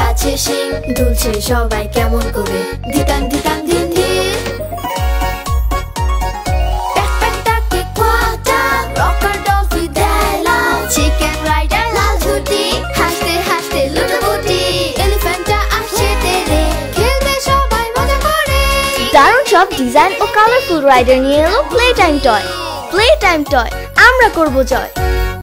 আছে শিং দুলছে সবাই কেমন করে ধিতাং ধিতাং ধিন ধিন ব্যাকপ্যাক ডাকে কোয়াটা রকার ডলফি দেয় লাফ চিকেন রাইডার লাল ঝুটি হাসতে হাসতে লুটোপুটি এলিফ্যান্টটা আসছে তেরে খেলবে সবাই মজা করে দারুণ সব ডিজাইন ও কালারফুল রাইডার নিয়ে এলো প্লে টাইম টয় আমরা করব জয়।